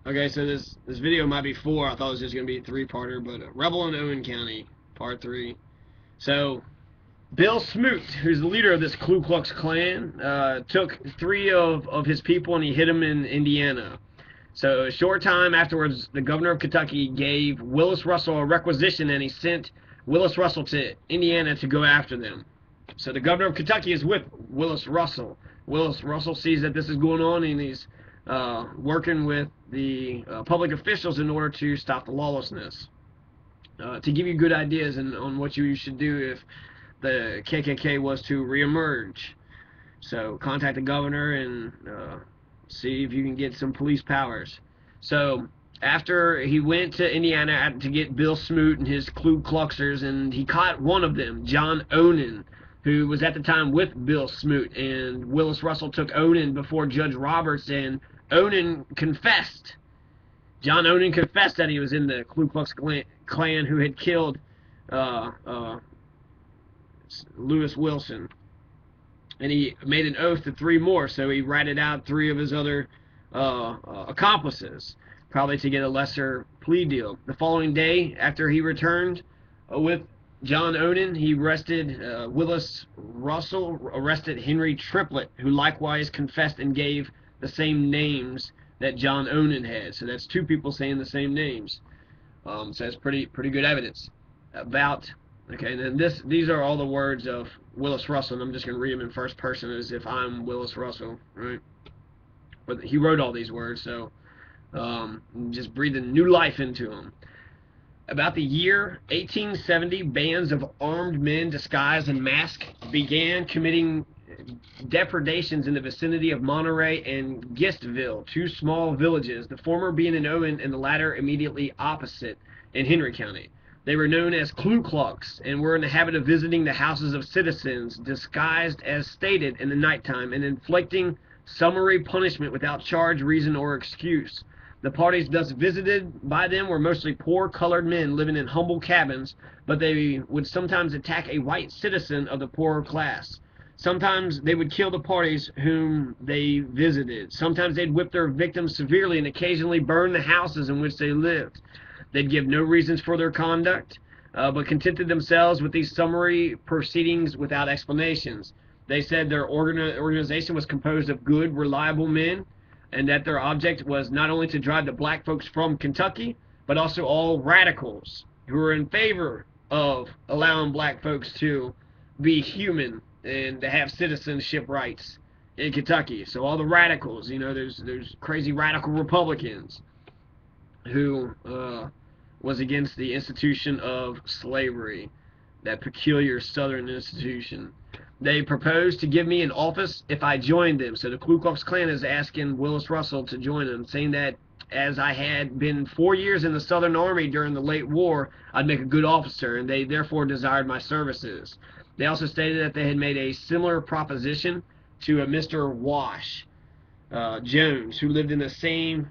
Okay, so this video might be four. I thought it was just gonna be a three-parter, but Rebel in Owen County, part three. So Bill Smoot, who's the leader of this Ku Klux Klan, took three of his people and he hid them in Indiana. So a short time afterwards, the governor of Kentucky gave Willis Russell a requisition and he sent Willis Russell to Indiana to go after them. So the governor of Kentucky is with Willis Russell. Willis Russell sees that this is going on and he's working with the public officials in order to stop the lawlessness. To give you good ideas on what you should do if the KKK was to reemerge. So contact the governor and see if you can get some police powers. So after he went to Indiana to get Bill Smoot and his Ku Kluxers, and he caught one of them, John Onan, who was at the time with Bill Smoot, and Willis Russell took Onan before Judge Roberts, and Onan confessed. John Onan confessed that he was in the Ku Klux Klan who had killed uh, uh, Lewis Wilson. And he made an oath to three more, so he ratted out three of his other accomplices, probably to get a lesser plea deal. The following day, after he returned with John Onan, he arrested Willis Russell, arrested Henry Triplett, who likewise confessed and gave the same names that John Onan had. So that's two people saying the same names. So that's pretty good evidence about. Okay, and then these are all the words of Willis Russell, and I'm just going to read them in first person as if I'm Willis Russell, right? But he wrote all these words, so just breathing new life into them. About the year 1870, bands of armed men disguised in masks began committing depredations in the vicinity of Monterey and Gistville, two small villages, the former being in Owen and the latter immediately opposite in Henry County. They were known as Ku Klux and were in the habit of visiting the houses of citizens, disguised as stated in the nighttime, and inflicting summary punishment without charge, reason, or excuse. The parties thus visited by them were mostly poor colored men living in humble cabins, but they would sometimes attack a white citizen of the poorer class. Sometimes they would kill the parties whom they visited. Sometimes they'd whip their victims severely and occasionally burn the houses in which they lived. They'd give no reasons for their conduct, but contented themselves with these summary proceedings without explanations. They said their organization was composed of good, reliable men, and that their object was not only to drive the black folks from Kentucky, but also all radicals who were in favor of allowing black folks to be human and to have citizenship rights in Kentucky. So all the radicals, you know, there's crazy radical Republicans who was against the institution of slavery, that peculiar Southern institution. They proposed to give me an office if I joined them. So the Ku Klux Klan is asking Willis Russell to join them, saying that as I had been 4 years in the Southern Army during the late war, I'd make a good officer, and they therefore desired my services. They also stated that they had made a similar proposition to a Mr. Wash Jones, who lived in the same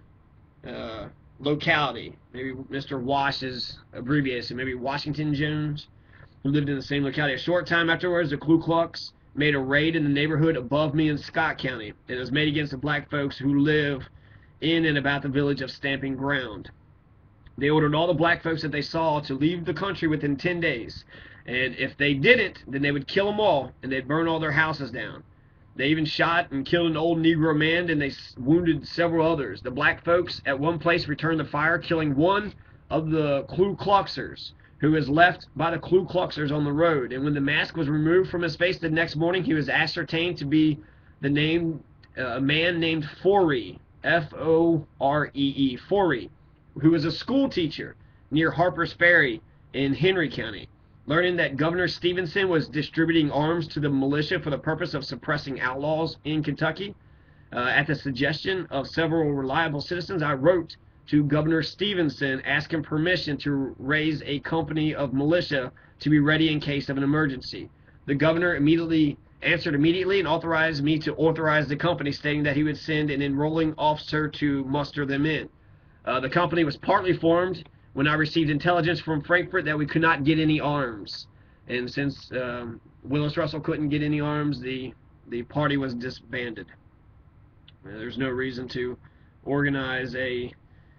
locality. Maybe Mr. Wash is abbreviated, so maybe Washington Jones, who lived in the same locality. A short time afterwards, the Ku Klux made a raid in the neighborhood above me in Scott County, and it was made against the black folks who live in and about the village of Stamping Ground. They ordered all the black folks that they saw to leave the country within 10 days, and if they didn't, then they would kill them all, and they'd burn all their houses down. They even shot and killed an old Negro man, and they wounded several others. The black folks at one place returned the fire, killing one of the Ku Kluxers, who was left by the Ku Kluxers on the road. And when the mask was removed from his face the next morning, he was ascertained to be the name, a man named Foree, F-O-R-E-E, Foree, who was a school teacher near Harper's Ferry in Henry County. Learning that Governor Stevenson was distributing arms to the militia for the purpose of suppressing outlaws in Kentucky, at the suggestion of several reliable citizens, I wrote to Governor Stevenson asking permission to raise a company of militia to be ready in case of an emergency. The governor answered immediately and authorized me to authorize the company, stating that he would send an enrolling officer to muster them in. The company was partly formed when I received intelligence from Frankfort that we could not get any arms. And since Willis Russell couldn't get any arms, the party was disbanded. There's no reason to organize a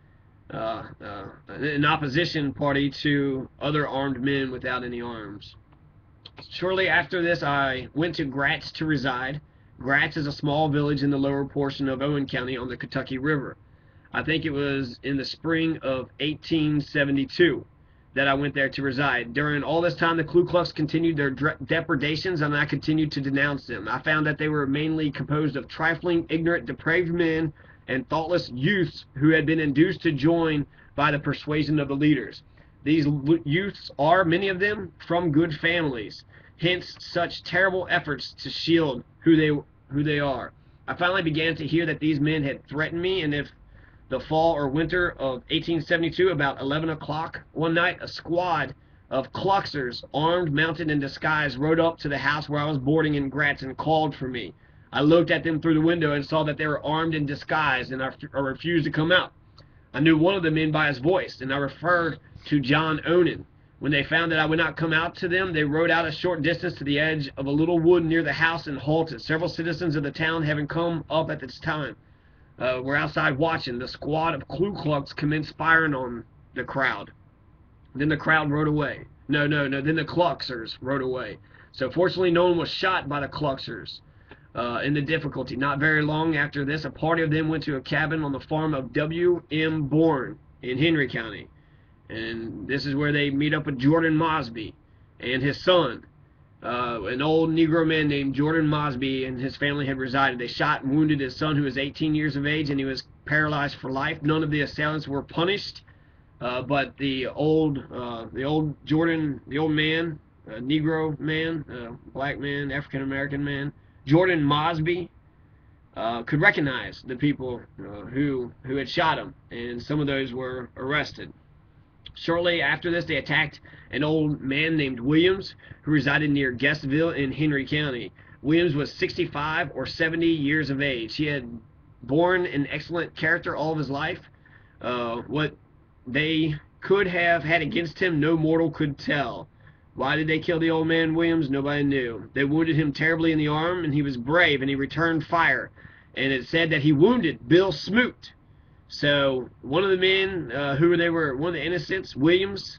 an opposition party to other armed men without any arms. Shortly after this, I went to Gratz to reside. Gratz is a small village in the lower portion of Owen County on the Kentucky River. I think it was in the spring of 1872 that I went there to reside. During all this time, the Ku Klux continued their depredations, and I continued to denounce them. I found that they were mainly composed of trifling, ignorant, depraved men and thoughtless youths who had been induced to join by the persuasion of the leaders. These youths are, many of them, from good families, hence such terrible efforts to shield who they are. I finally began to hear that these men had threatened me, and if the fall or winter of 1872, about 11 o'clock one night, a squad of Kluxers, armed, mounted, and disguised, rode up to the house where I was boarding in Gratz and called for me. I looked at them through the window and saw that they were armed and disguised, and I refused to come out. I knew one of the men by his voice, and I referred to John Onan. When they found that I would not come out to them, they rode out a short distance to the edge of a little wood near the house and halted. Several citizens of the town, having come up at this time, were outside watching. The squad of Ku Klux commenced firing on the crowd. Then the crowd rode away. No. Then the Kluxers rode away. So fortunately, no one was shot by the Kluxers in the difficulty. Not very long after this, a party of them went to a cabin on the farm of W.M. Bourne in Henry County. And this is where they meet up with Jordan Mosby and his son. An old Negro man named Jordan Mosby and his family had resided. They shot and wounded his son, who was 18 years of age, and he was paralyzed for life. None of the assailants were punished, but the old Jordan, the old man, Negro man, black man, African American man, Jordan Mosby, could recognize the people who had shot him, and some of those were arrested. Shortly after this, they attacked an old man named Williams, who resided near Guestville in Henry County. Williams was 65 or 70 years of age. He had borne an excellent character all of his life. What they could have had against him, no mortal could tell. Why did they kill the old man Williams? Nobody knew. They wounded him terribly in the arm, and he was brave, and he returned fire. And it said that he wounded Bill Smoot. So one of the men one of the innocents, Williams,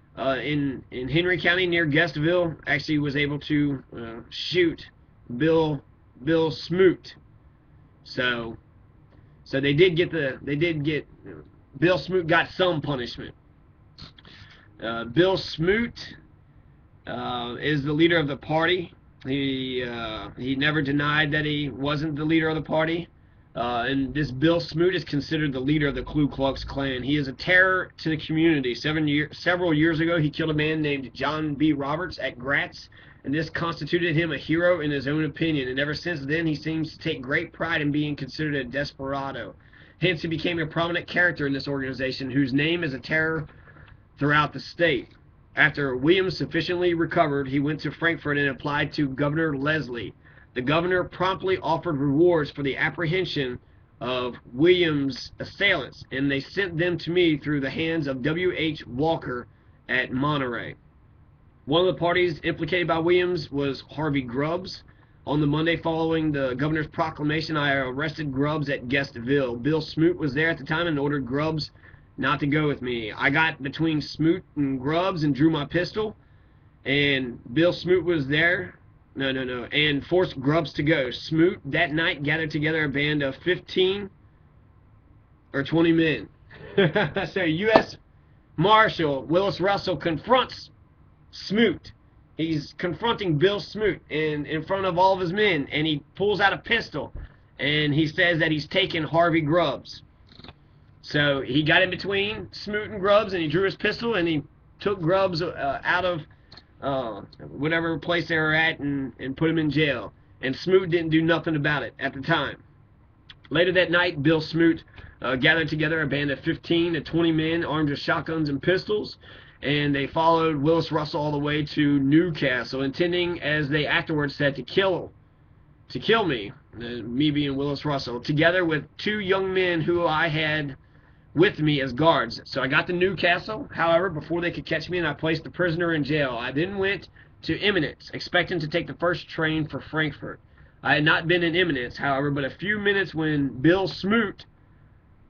in Henry County near Guestville, actually was able to shoot Bill Smoot. So they did get Bill Smoot got some punishment. Bill Smoot is the leader of the party. He never denied that he wasn't the leader of the party. And this Bill Smoot is considered the leader of the Ku Klux Klan. He is a terror to the community. Several years ago, he killed a man named John B. Roberts at Gratz, and this constituted him a hero in his own opinion. And ever since then, he seems to take great pride in being considered a desperado. Hence, he became a prominent character in this organization, whose name is a terror throughout the state. After Williams sufficiently recovered, he went to Frankfort and applied to Governor Leslie. The governor promptly offered rewards for the apprehension of Williams' assailants, and they sent them to me through the hands of W.H. Walker at Monterey. One of the parties implicated by Williams was Harvey Grubbs. On the Monday following the governor's proclamation, I arrested Grubbs at Guestville. Bill Smoot was there at the time and ordered Grubbs not to go with me. I got between Smoot and Grubbs and drew my pistol, and Bill Smoot was there. And forced Grubbs to go. Smoot that night gathered together a band of 15 or 20 men. So U.S. Marshal Willis Russell confronts Smoot. He's confronting Bill Smoot in front of all of his men, and he pulls out a pistol, and he says that he's taking Harvey Grubbs. So he got in between Smoot and Grubbs, and he drew his pistol, and he took Grubbs out of whatever place they were at and put him in jail. And Smoot didn't do nothing about it at the time. Later that night, Bill Smoot gathered together a band of 15 to 20 men armed with shotguns and pistols, and they followed Willis Russell all the way to Newcastle, intending, as they afterwards said, to kill me, me being Willis Russell, together with two young men who I had with me as guards. So I got to Newcastle, however, before they could catch me, and I placed the prisoner in jail. I then went to Eminence, expecting to take the first train for Frankfort. I had not been in Eminence, however, but a few minutes when Bill Smoot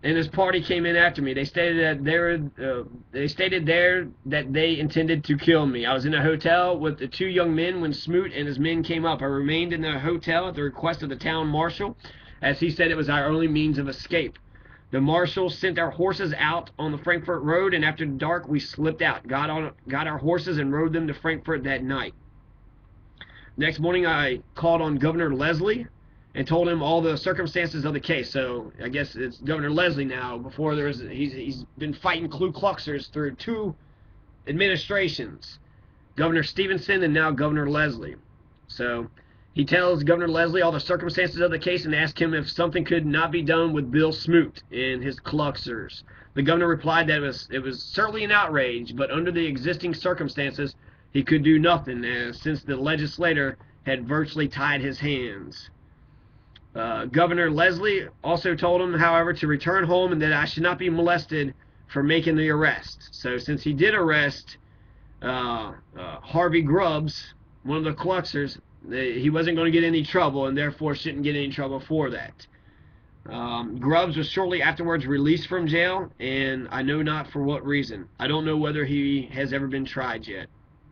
and his party came in after me. They stated there that they intended to kill me. I was in a hotel with the two young men when Smoot and his men came up. I remained in the hotel at the request of the town marshal, as he said it was our only means of escape. The marshal sent our horses out on the Frankfurt Road, and after dark we slipped out, got our horses, and rode them to Frankfurt that night. Next morning I called on Governor Leslie and told him all the circumstances of the case. So I guess it's Governor Leslie now. Before he's been fighting Ku Kluxers through two administrations, Governor Stevenson and now Governor Leslie. So he tells Governor Leslie all the circumstances of the case and asks him if something could not be done with Bill Smoot and his Kluxers. The governor replied that it was certainly an outrage, but under the existing circumstances he could do nothing, since the legislator had virtually tied his hands. Governor Leslie also told him, however, to return home and that I should not be molested for making the arrest. So since he did arrest Harvey Grubbs, one of the Kluxers, he wasn't going to get any trouble and therefore shouldn't get any trouble for that. Grubbs was shortly afterwards released from jail, and I know not for what reason. I don't know whether he has ever been tried yet.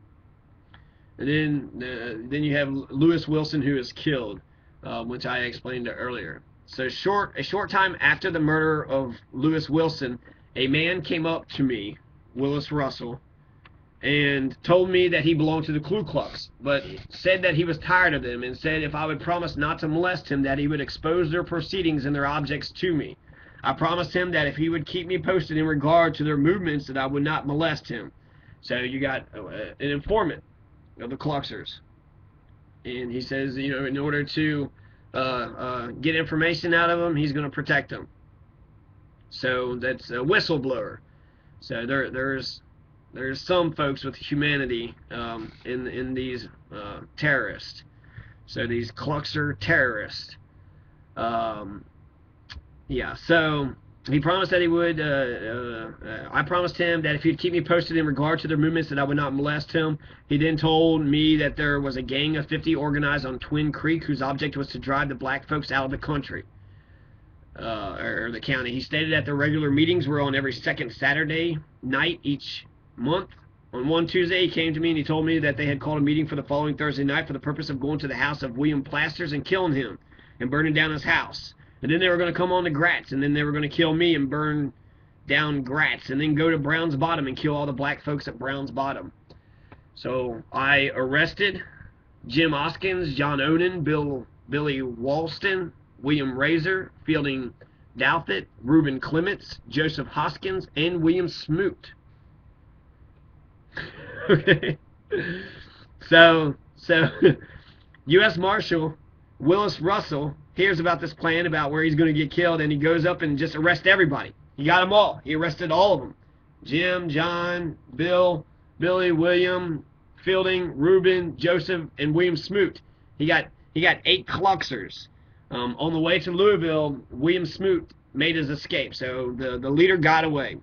And then you have Lewis Wilson, who is killed, which I explained earlier. So a short time after the murder of Lewis Wilson, a man came up to me, Willis Russell, and told me that he belonged to the Ku Klux, but said that he was tired of them, and said if I would promise not to molest him, that he would expose their proceedings and their objects to me. I promised him that if he would keep me posted in regard to their movements, that I would not molest him. So you got an informant of the Kluxers, and he says, you know, in order to get information out of them, he's going to protect them. So that's a whistleblower. So there's some folks with humanity in these terrorists. So these Kluxer terrorists. Yeah. So he promised that he would. I promised him that if he'd keep me posted in regard to their movements, that I would not molest him. He then told me that there was a gang of 50 organized on Twin Creek whose object was to drive the black folks out of the country, or the county. He stated that the regular meetings were on every second Saturday night each month. On one Tuesday, he came to me and he told me that they had called a meeting for the following Thursday night for the purpose of going to the house of William Plasters and killing him and burning down his house. And then they were going to come on to Gratz, and then they were going to kill me and burn down Gratz, and then go to Brown's Bottom and kill all the black folks at Brown's Bottom. So I arrested Jim Oskins, John Onan, Billy Walston, William Razor, Fielding Douthit, Reuben Clements, Joseph Hoskins, and William Smoot. Okay. So U.S. Marshal Willis Russell hears about this plan about where he's going to get killed, and he goes up and just arrests everybody. He got them all. He arrested all of them. Jim, John, Bill, Billy, William, Fielding, Reuben, Joseph, and William Smoot. He got 8 Kluxers. On the way to Louisville, William Smoot made his escape, so the leader got away.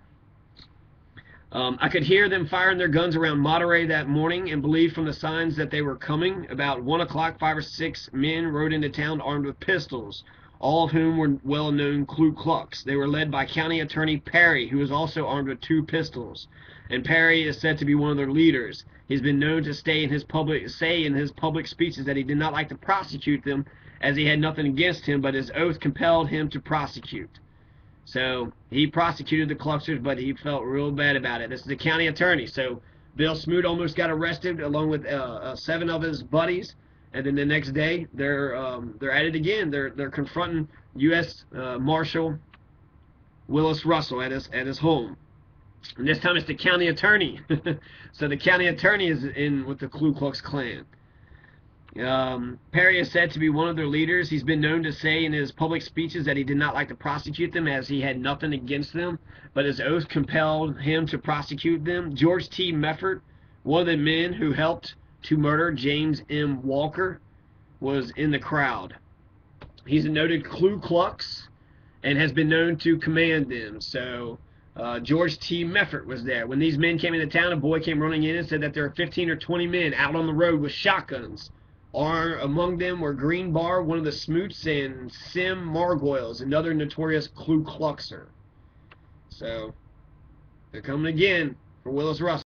I could hear them firing their guns around Monterey that morning and believed from the signs that they were coming. About 1 o'clock, 5 or 6 men rode into town armed with pistols, all of whom were well-known Ku Klux. They were led by County Attorney Perry, who was also armed with 2 pistols. And Perry is said to be one of their leaders. He's been known to say in his public speeches that he did not like to prosecute them, as he had nothing against him, but his oath compelled him to prosecute. So he prosecuted the Kluxers, but he felt real bad about it. This is the county attorney. So Bill Smoot almost got arrested along with 7 of his buddies, and then the next day they're at it again. They're confronting U.S. Marshal Willis Russell at his home. And this time it's the county attorney. So the county attorney is in with the Ku Klux Klan. Perry is said to be one of their leaders. He's been known to say in his public speeches that he did not like to prosecute them, as he had nothing against them, but his oath compelled him to prosecute them. George T. Mefford, one of the men who helped to murder James M. Walker, was in the crowd. He's a noted Ku Klux and has been known to command them. So George T. Mefford was there. When these men came into town, a boy came running in and said that there are 15 or 20 men out on the road with shotguns. Among them were Green Bar, one of the Smoots, and Sim Margoyles, another notorious Ku Kluxer. So they're coming again for Willis Russell.